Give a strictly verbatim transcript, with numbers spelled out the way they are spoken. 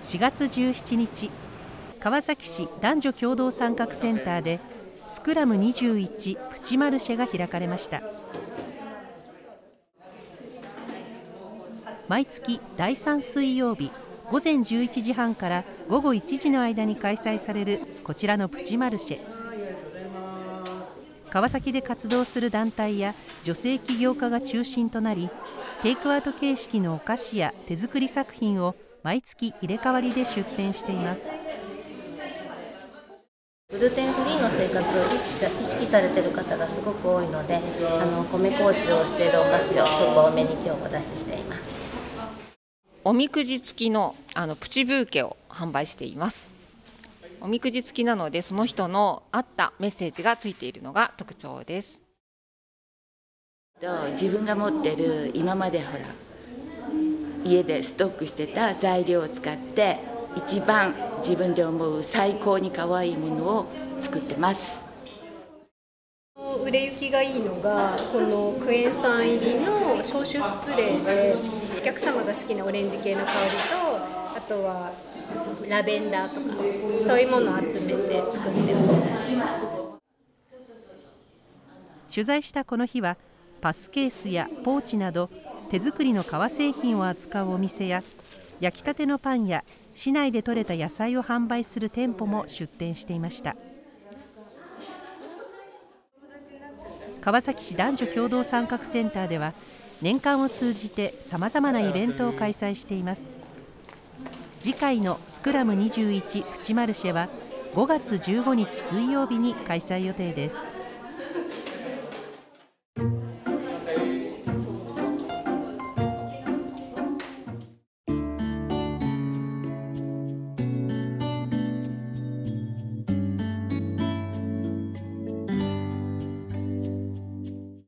しがつじゅうしちにち、川崎市男女共同参画センターでスクラムにじゅういちプチマルシェが開かれました。毎月だいさん水曜日午前じゅういちじはんから午後いちじの間に開催されるこちらのプチマルシェ。川崎で活動する団体や女性起業家が中心となり、テイクアウト形式のお菓子や手作り作品を毎月入れ替わりで出店しています。 グルテンフリーの生活を意識されている方がすごく多いので、あの米粉を使用しているお菓子をちょっと多めに今日お出ししています。 おみくじ付きのあのプチブーケを販売しています。おみくじ付きなので、その人の合ったメッセージがついているのが特徴です。 自分が持ってる今までほら家でストックしてた材料を使って一番自分で思う最高に可愛いものを作ってます。 売れ行きがいいのがこのクエン酸入りの消臭スプレーで、お客様が好きなオレンジ系の香りと、あとはラベンダーとかそういうものを集めて作ってます。 取材したこの日はパスケースやポーチなど手作りの革製品を扱うお店や、焼きたてのパンや市内で採れた野菜を販売する店舗も出店していました。川崎市男女共同参画センターでは年間を通じてさまざまなイベントを開催しています。次回のスクラムにじゅういちプチマルシェはごがつじゅうごにち水曜日に開催予定です。